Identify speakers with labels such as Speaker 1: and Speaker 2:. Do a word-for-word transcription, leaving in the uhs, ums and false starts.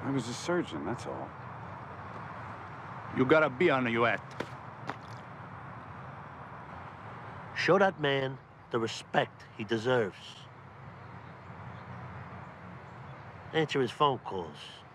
Speaker 1: I was a surgeon, that's all.
Speaker 2: You gotta be on your at.
Speaker 3: Show that man the respect he deserves. Answer his phone calls.